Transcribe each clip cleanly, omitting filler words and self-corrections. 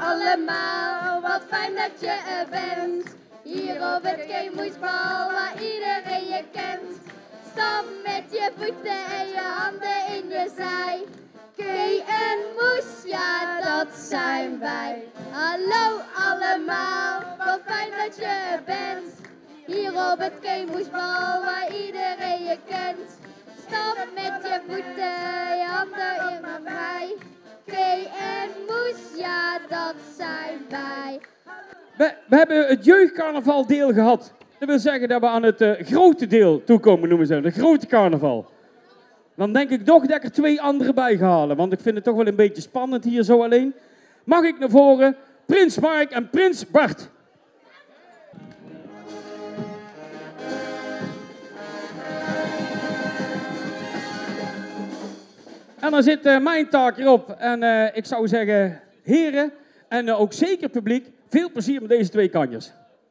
allemaal, wat fijn dat je er bent. Hier op het Keemoesbal waar iedereen je kent. Stap met je voeten en je handen in je zij. Kee en Moes, ja dat zijn wij. Hallo allemaal, wat fijn dat je er bent. Hier op het Keemoesbal waar iedereen je kent. Stap met je voeten, je handen in mijn wij. Kee en Moes, ja dat zijn wij. We hebben het jeugdcarnaval deel gehad. Dat wil zeggen dat we aan het grote deel toekomen, noemen ze het. De grote carnaval. Dan denk ik toch dat ik er 2 andere bij ga halen. Want ik vind het toch wel een beetje spannend hier zo alleen. Mag ik naar voren? Prins Mark en Prins Bart. En dan zit mijn taak erop. En ik zou zeggen, heren en ook zeker publiek, veel plezier met deze 2 kanjers.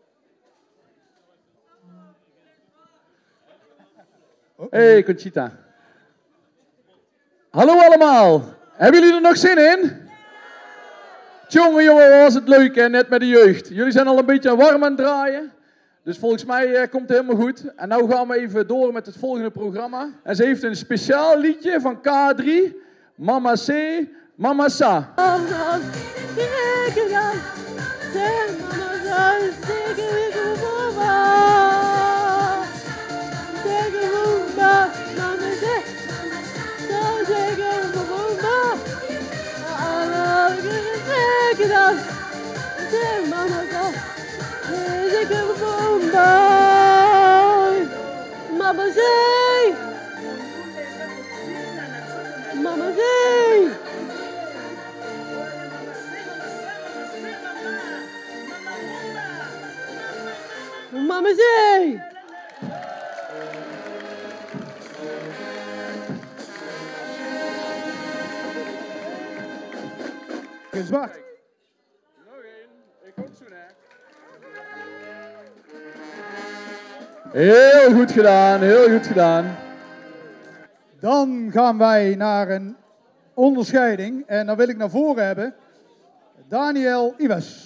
Hey Conchita. Hallo allemaal. Hebben jullie er nog zin in? Jongen, wat was het leuk hè, net met de jeugd. Jullie zijn al een beetje warm aan het draaien. Dus volgens mij komt het helemaal goed. En nou gaan we even door met het volgende programma. En ze heeft een speciaal liedje van K3. Mama C, Mama Sa. Mama zee! Mama zee! Mama zee! Zwart. Nog één. Ik ook zo hè. Heel goed gedaan, heel goed gedaan. Dan gaan wij naar een onderscheiding. En dan wil ik naar voren hebben Daniel Iwes.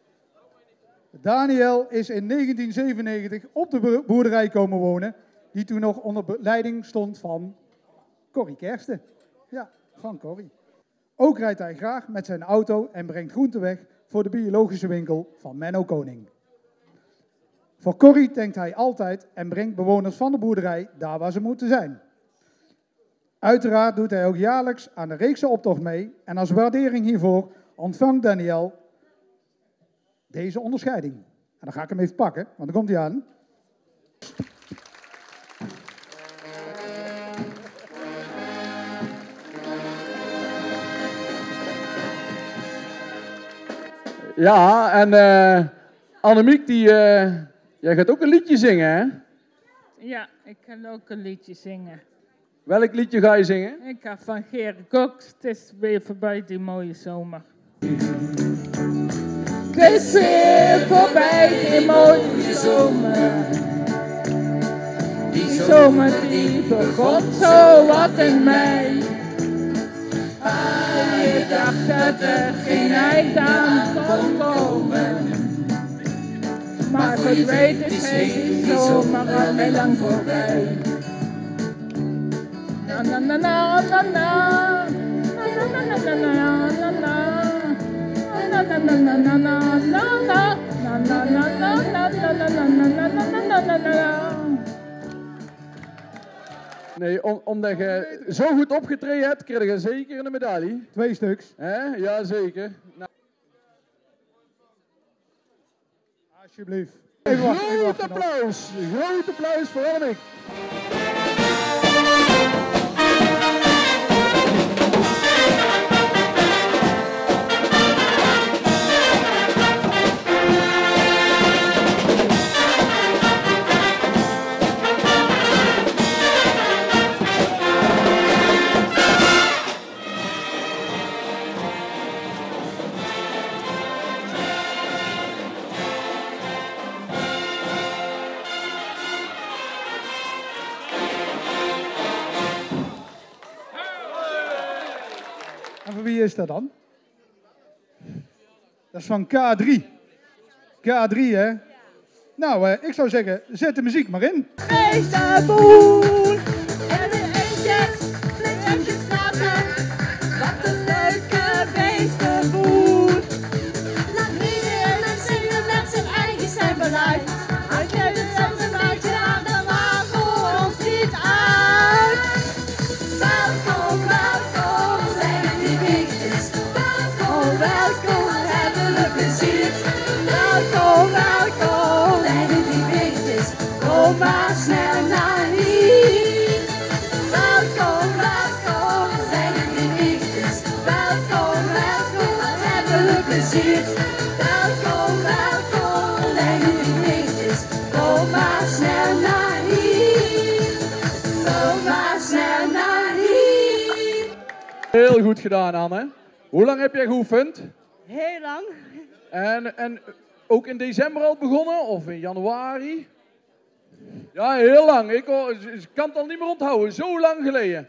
Daniel is in 1997 op de boerderij komen wonen. Die toen nog onder leiding stond van Corrie Kersten. Ja, van Corrie. Ook rijdt hij graag met zijn auto en brengt groenten weg voor de biologische winkel van Menno Koning. Voor Corrie tankt hij altijd en brengt bewoners van de boerderij daar waar ze moeten zijn. Uiteraard doet hij ook jaarlijks aan de reekse optocht mee en als waardering hiervoor ontvangt Daniel deze onderscheiding. En dan ga ik hem even pakken, want dan komt hij aan. Ja, en Annemiek, jij gaat ook een liedje zingen, hè? Ja, ik kan ook een liedje zingen. Welk liedje ga je zingen? Ik ga van Gerrit Cox, het is weer voorbij die mooie zomer. Het is weer voorbij die mooie zomer. Die zomer die begon zo wat in mei. Je dacht dat er geen eind aan kon komen. Maar goed weet het, is die zomer al heel lang voorbij. Na na na na na na. Na na na na na na na. Na na na na na na na na. Na na na na na na na na na na. Nee, omdat je zo goed opgetreden hebt, krijg je zeker een medaille. 2 stuks. Ja, zeker. Nou. Alsjeblieft. Groot applaus. Groot applaus voor Annemiek. En voor wie is dat dan? Dat is van K3. K3, hè? Nou, ik zou zeggen, zet de muziek maar in. Feestenboel. En de eentjes, flitsjes snappen. Wat een leuke feestenboel. Laat iedereen zingen met zijn eigen stemgeluid. Uit het zand en maakt je aan, dan maakt voor ons niet uit. Welkom, welkom, zijn die beetjes. Welkom, welkom, hebben we plezier. Welkom, welkom, zijn die beetjes. Kom maar snel naar hier. Welkom, welkom, zijn die beetjes. Welkom, welkom, hebben we plezier. Welkom, welkom, zijn die beetjes. Kom maar snel naar hier. Kom maar snel naar hier. Heel goed gedaan, Anne. Hoe lang heb jij geoefend? Heel lang. En ook in december al begonnen? Of in januari? Ja, heel lang. Ik kan het al niet meer onthouden. Zo lang geleden.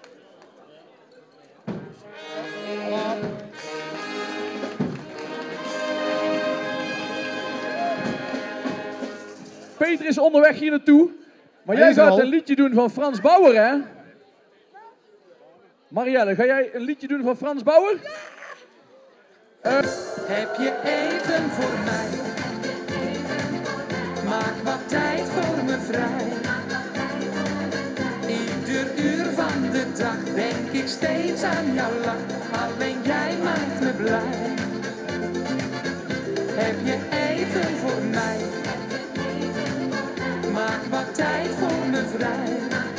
Peter is onderweg hier naartoe. Maar Hij jij is er gaat al. een liedje doen van Frans Bauer, hè? Marielle, ga jij een liedje doen van Frans Bauer? Heb je even voor mij? Maak wat tijd voor me vrij. Ieder uur van de dag denk ik steeds aan jouw lach. Alleen jij maakt me blij. Heb je even voor mij? Maak wat tijd voor me vrij.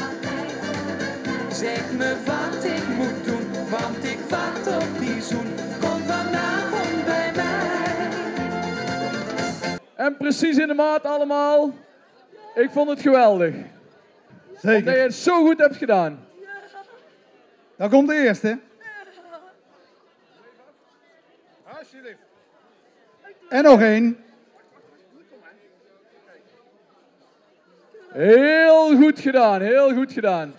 Zeg me wat ik moet doen, want ik wacht op die zoen. Kom vanavond bij mij. En precies in de maat allemaal. Ik vond het geweldig. Dat je Zeker. het zo goed hebt gedaan. Dan komt de eerste. En nog één. Heel goed gedaan, heel goed gedaan.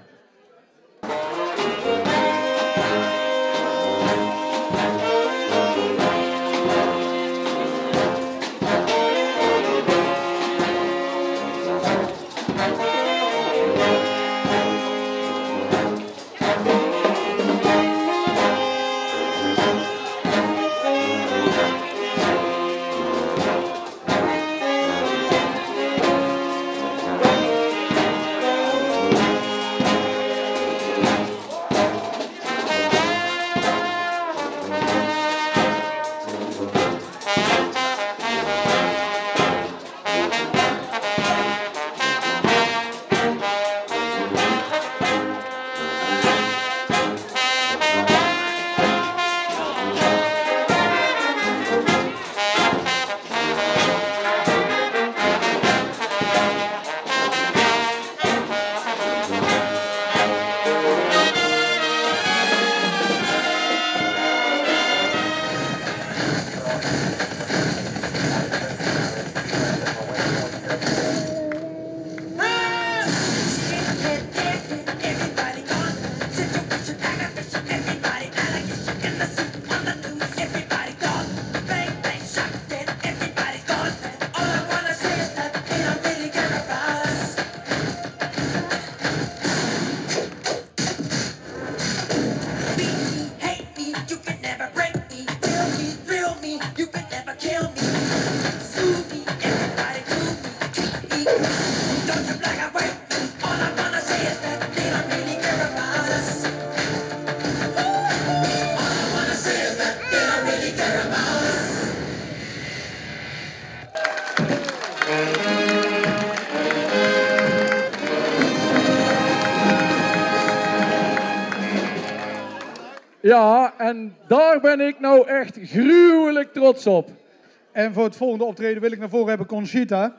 Ja, en daar ben ik nou echt gruwelijk trots op. En voor het volgende optreden wil ik naar voren hebben Conchita.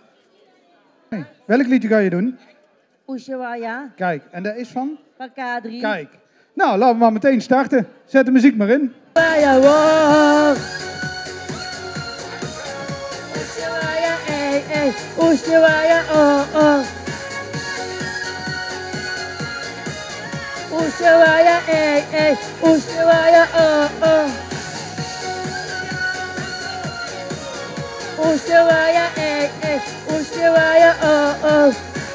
Hey, welk liedje ga je doen? Ushuaia, Kijk, en dat is van? K3. Kijk. Nou, laten we maar meteen starten. Zet de muziek maar in. Ushuaia, wow. Ushuaia, ey. Ushuaia, oh. Ushuaia, ey. Ushuaia, oh. Ushuaia, Ushuaia, oh.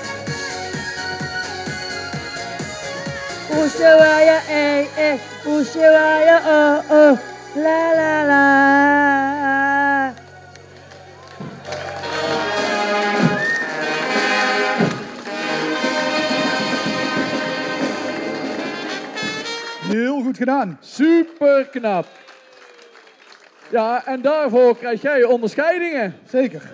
Ushuaia, Ushuaia, oh. La la la. Heel goed gedaan. Super knap. Ja, en daarvoor krijg jij onderscheidingen. Zeker.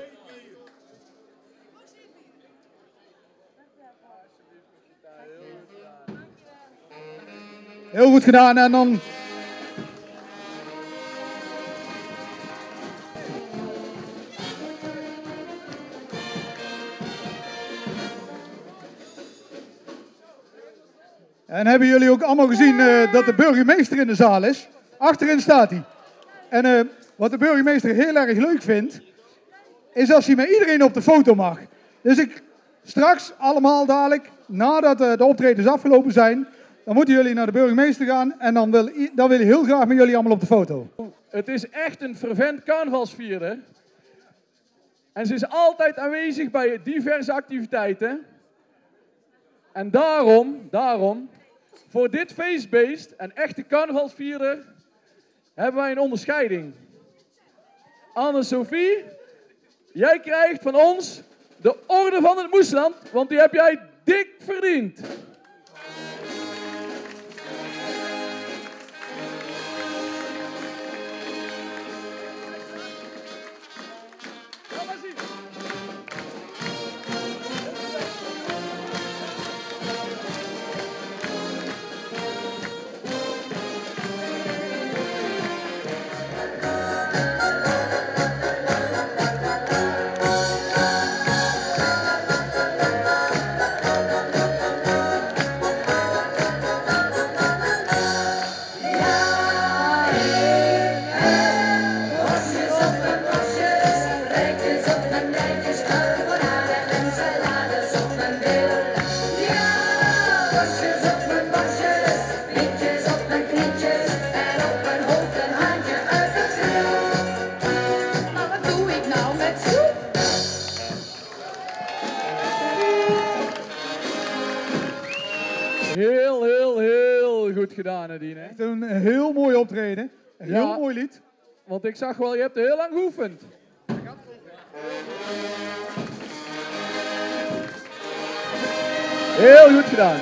Heel goed gedaan en dan... En hebben jullie ook allemaal gezien dat de burgemeester in de zaal is? Achterin staat hij. En wat de burgemeester heel erg leuk vindt, is als hij met iedereen op de foto mag. Dus straks allemaal dadelijk, nadat de optredens afgelopen zijn, dan moeten jullie naar de burgemeester gaan en dan wil hij heel graag met jullie allemaal op de foto. Het is echt een fervent carnavalsvierder. En ze is altijd aanwezig bij diverse activiteiten. En daarom, voor dit feestbeest, een echte carnavalsvierder, hebben wij een onderscheiding. Anne-Sophie, jij krijgt van ons de Orde van het Moesland, want die heb jij dik verdiend. Heel goed gedaan, Nadine. Echt een heel mooi optreden. Een heel mooi lied. Want ik zag wel, je hebt heel lang geoefend. Heel goed gedaan.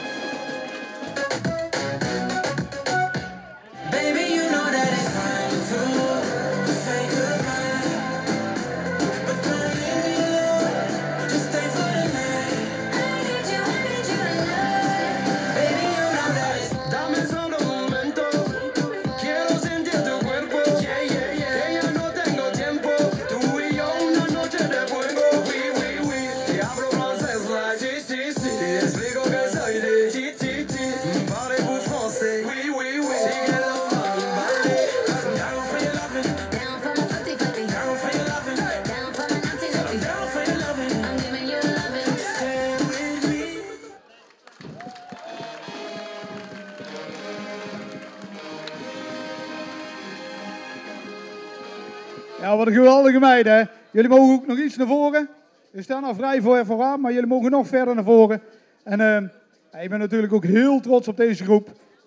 Baby, you know that it's time to say goodbye. But don't leave me alone, just stay for the night. I need you tonight. Baby, you know that it's... Dame solo un momento, quiero sentir tu cuerpo. Yeah, yeah, yeah, que ya no tengo tiempo. Tú y yo una noche de fuego. Oui. Te hablo francés like si. Te explico que soy de ti. Parlez-vous français? Oui. Sigue la mano, down for your loving, Down for my footy footy. down for your loving, Down for my naughty naughty. down for your loving. I'm giving you loving. Stay with me. Ja, wat een geweldige meiden, hè. Jullie mogen ook nog iets naar voren. We staan al vrij vooraan, maar jullie mogen nog verder naar voren. En ik ben natuurlijk ook heel trots op deze groep.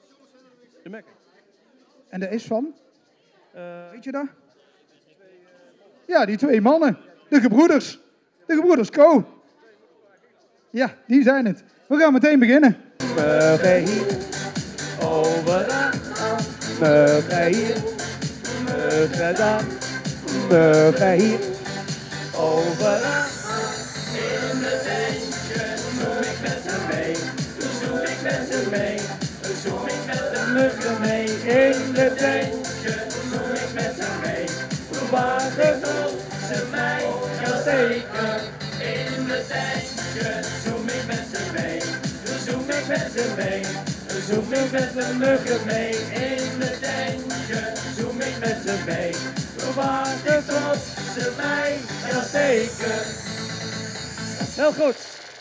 En dat is van? Weet je dat? Ja, die twee mannen. De gebroeders. De gebroeders Co. Ja, die zijn het. We gaan meteen beginnen. Muggen hier, overal. Muggen hier, muggen daar. Muggen hier, overal. In de tentje zoem ik met ze mee. Zoem ik met ze mee. Zoem ik met de muggen mee. In de tentje zoem ik met ze mee. Waar gelooft ze mij? Jazeker. In de tentje zoem ik met ze mee. Zoem ik met ze mee. Zoem ik met de muggen mee. In de tentje zoem ik met ze mee. Waar gelooft ze mij? Jazeker. Heel goed.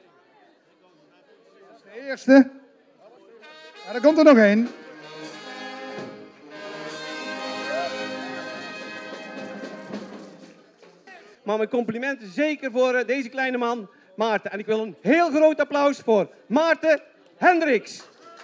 De eerste. Ja, er komt er nog één. Maar mijn complimenten zeker voor deze kleine man, Maarten. En ik wil een heel groot applaus voor Maarten Hendricks.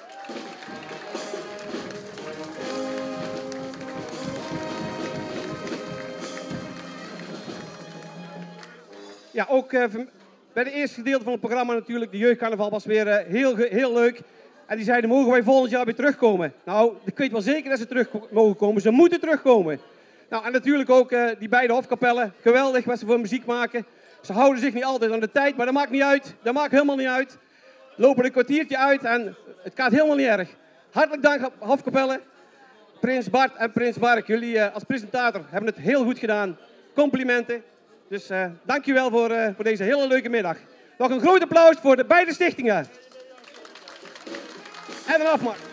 Ja, ook bij de eerste gedeelte van het programma natuurlijk, de jeugdcarnaval was weer heel leuk. En die zeiden, mogen wij volgend jaar weer terugkomen? Nou, ik weet wel zeker dat ze terug mogen komen. Ze moeten terugkomen. Nou, en natuurlijk ook die beide hofkapellen. Geweldig wat ze voor muziek maken. Ze houden zich niet altijd aan de tijd, maar dat maakt niet uit. Dat maakt helemaal niet uit. Lopen een kwartiertje uit en het gaat helemaal niet erg. Hartelijk dank, hofkapellen. Prins Bart en Prins Mark, jullie als presentator hebben het heel goed gedaan. Complimenten. Dus dankjewel voor deze hele leuke middag. Nog een groot applaus voor de beide stichtingen. En een afmarkt.